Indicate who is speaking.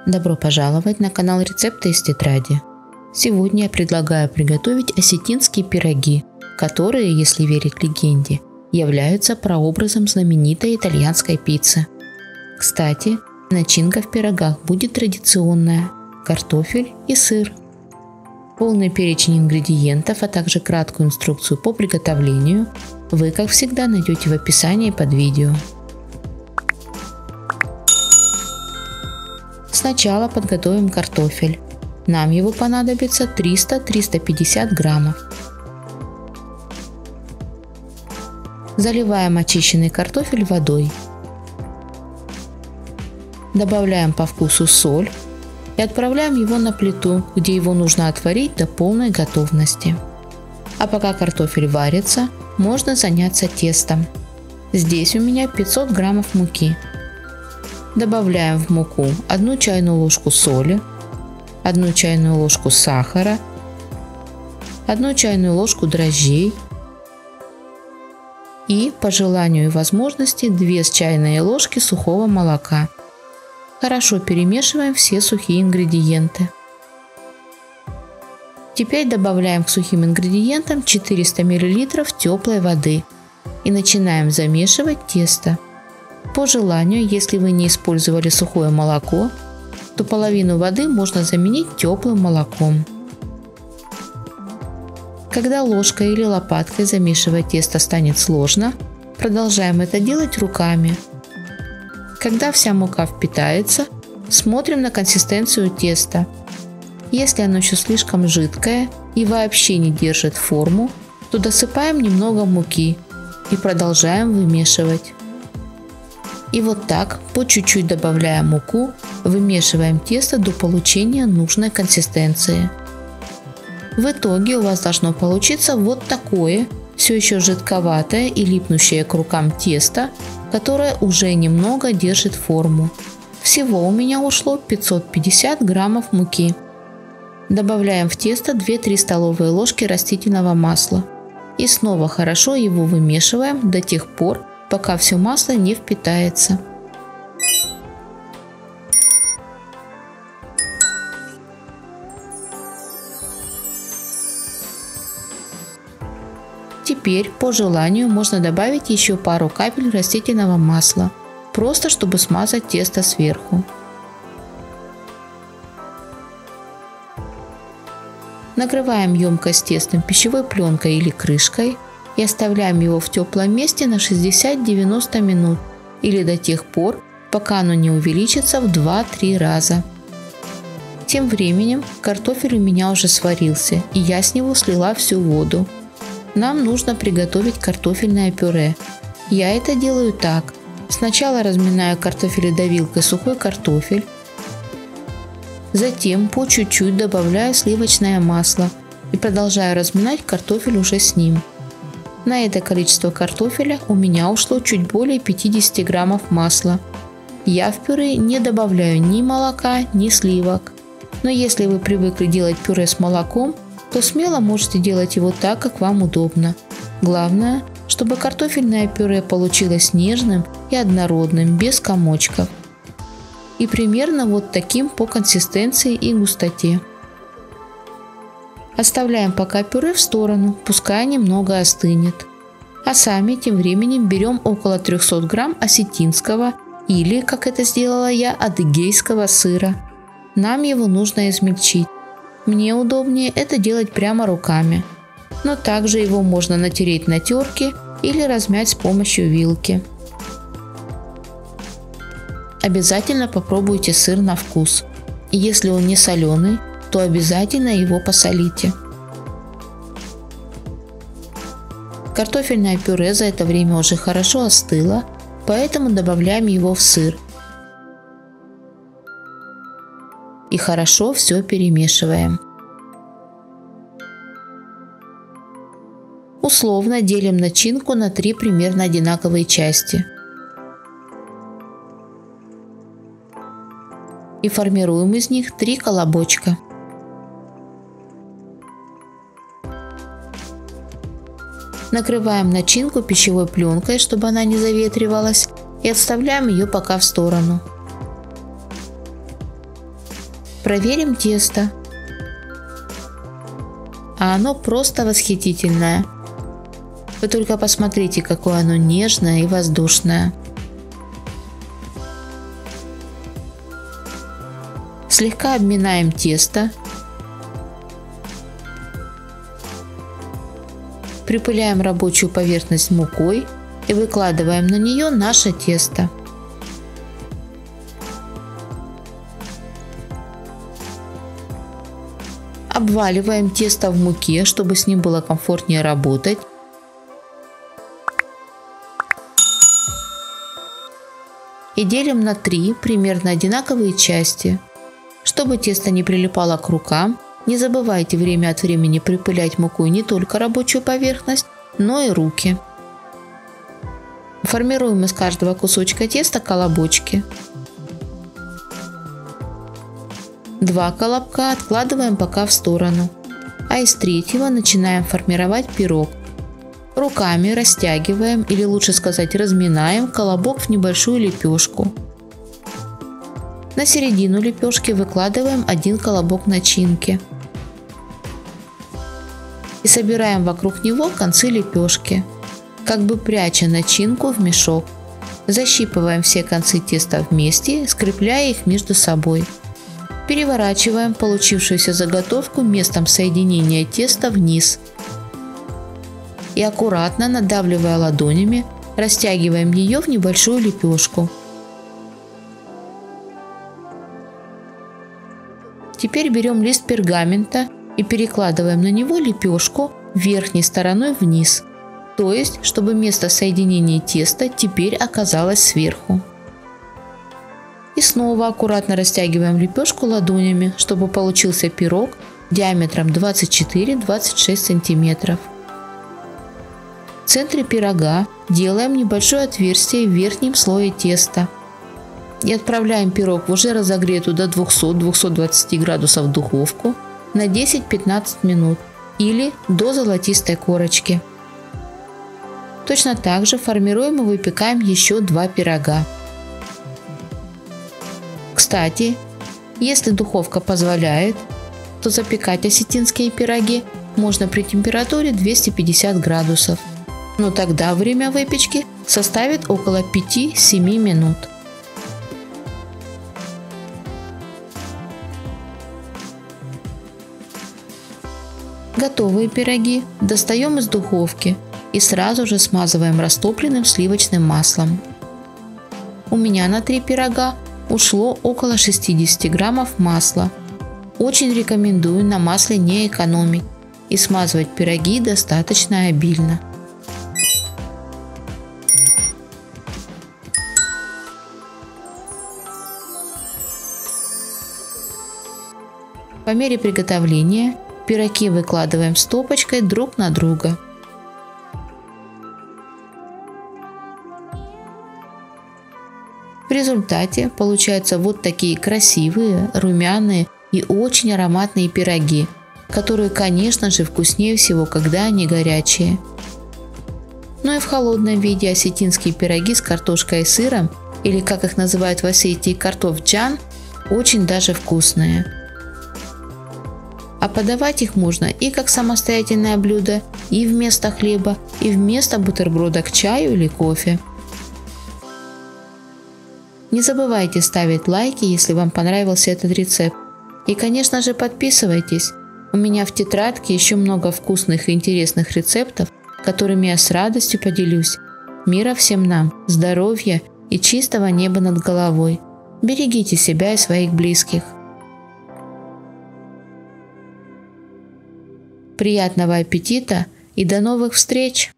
Speaker 1: Добро пожаловать на канал Рецепты из тетради. Сегодня я предлагаю приготовить осетинские пироги, которые, если верить легенде, являются прообразом знаменитой итальянской пиццы. Кстати, начинка в пирогах будет традиционная – картофель и сыр. Полный перечень ингредиентов, а также краткую инструкцию по приготовлению вы, как всегда, найдете в описании под видео. Сначала подготовим картофель. Нам его понадобится 300-350 граммов. Заливаем очищенный картофель водой. Добавляем по вкусу соль и отправляем его на плиту, где его нужно отварить до полной готовности. А пока картофель варится, можно заняться тестом. Здесь у меня 500 граммов муки. Добавляем в муку 1 чайную ложку соли, 1 чайную ложку сахара, 1 чайную ложку дрожжей и, по желанию и возможности, 2 чайные ложки сухого молока. Хорошо перемешиваем все сухие ингредиенты. Теперь добавляем к сухим ингредиентам 400 мл теплой воды и начинаем замешивать тесто. По желанию, если вы не использовали сухое молоко, то половину воды можно заменить теплым молоком. Когда ложкой или лопаткой замешивать тесто станет сложно, продолжаем это делать руками. Когда вся мука впитается, смотрим на консистенцию теста. Если оно еще слишком жидкое и вообще не держит форму, то досыпаем немного муки и продолжаем вымешивать. И вот так, по чуть-чуть добавляя муку, вымешиваем тесто до получения нужной консистенции. В итоге у вас должно получиться вот такое, все еще жидковатое и липнущее к рукам тесто, которое уже немного держит форму. Всего у меня ушло 550 граммов муки. Добавляем в тесто 2-3 столовые ложки растительного масла. И снова хорошо его вымешиваем до тех пор, пока все масло не впитается. Теперь, по желанию, можно добавить еще пару капель растительного масла, просто чтобы смазать тесто сверху. Накрываем емкость с тестом пищевой пленкой или крышкой и оставляем его в теплом месте на 60-90 минут или до тех пор, пока оно не увеличится в 2-3 раза. Тем временем картофель у меня уже сварился, и я с него слила всю воду. Нам нужно приготовить картофельное пюре. Я это делаю так. Сначала разминаю картофеледовилкой сухой картофель, затем по чуть-чуть добавляю сливочное масло и продолжаю разминать картофель уже с ним. На это количество картофеля у меня ушло чуть более 50 граммов масла. Я в пюре не добавляю ни молока, ни сливок. Но если вы привыкли делать пюре с молоком, то смело можете делать его так, как вам удобно. Главное, чтобы картофельное пюре получилось нежным и однородным, без комочков. И примерно вот таким по консистенции и густоте. Оставляем пока пюре в сторону, пускай немного остынет. А сами тем временем берем около 300 грамм осетинского или, как это сделала я, адыгейского сыра. Нам его нужно измельчить. Мне удобнее это делать прямо руками. Но также его можно натереть на терке или размять с помощью вилки. Обязательно попробуйте сыр на вкус. И если он не соленый, то обязательно его посолите. Картофельное пюре за это время уже хорошо остыло, поэтому добавляем его в сыр. И хорошо все перемешиваем. Условно делим начинку на 3 примерно одинаковые части. И формируем из них 3 колобочка. Накрываем начинку пищевой пленкой, чтобы она не заветривалась, и отставляем ее пока в сторону. Проверим тесто. А оно просто восхитительное. Вы только посмотрите, какое оно нежное и воздушное. Слегка обминаем тесто. Припыляем рабочую поверхность мукой и выкладываем на нее наше тесто. Обваливаем тесто в муке, чтобы с ним было комфортнее работать. И делим на 3 примерно одинаковые части. Чтобы тесто не прилипало к рукам, не забывайте время от времени припылять мукой не только рабочую поверхность, но и руки. Формируем из каждого кусочка теста колобочки. 2 колобка откладываем пока в сторону, а из 3-го начинаем формировать пирог. Руками растягиваем, или лучше сказать разминаем, колобок в небольшую лепешку. На середину лепешки выкладываем 1 колобок начинки. И собираем вокруг него концы лепешки, как бы пряча начинку в мешок. Защипываем все концы теста вместе, скрепляя их между собой. Переворачиваем получившуюся заготовку местом соединения теста вниз. И аккуратно, надавливая ладонями, растягиваем ее в небольшую лепешку. Теперь берем лист пергамента и перекладываем на него лепешку верхней стороной вниз, то есть, чтобы место соединения теста теперь оказалось сверху. И снова аккуратно растягиваем лепешку ладонями, чтобы получился пирог диаметром 24-26 см. В центре пирога делаем небольшое отверстие в верхнем слое теста и отправляем пирог в уже разогретую до 200-220 градусов духовку на 10-15 минут или до золотистой корочки. Точно так же формируем и выпекаем еще 2 пирога. Кстати, если духовка позволяет, то запекать осетинские пироги можно при температуре 250 градусов, но тогда время выпечки составит около 5-7 минут. Готовые пироги достаем из духовки и сразу же смазываем растопленным сливочным маслом. У меня на 3 пирога ушло около 60 граммов масла. Очень рекомендую на масле не экономить и смазывать пироги достаточно обильно. По мере приготовления пироги выкладываем стопочкой друг на друга. В результате получаются вот такие красивые, румяные и очень ароматные пироги, которые, конечно же, вкуснее всего, когда они горячие. Ну и в холодном виде осетинские пироги с картошкой и сыром, или как их называют в Осетии, картоф-джан, очень даже вкусные. А подавать их можно и как самостоятельное блюдо, и вместо хлеба, и вместо бутерброда к чаю или кофе. Не забывайте ставить лайки, если вам понравился этот рецепт. И, конечно же, подписывайтесь. У меня в тетрадке еще много вкусных и интересных рецептов, которыми я с радостью поделюсь. Мира всем нам, здоровья и чистого неба над головой. Берегите себя и своих близких. Приятного аппетита и до новых встреч!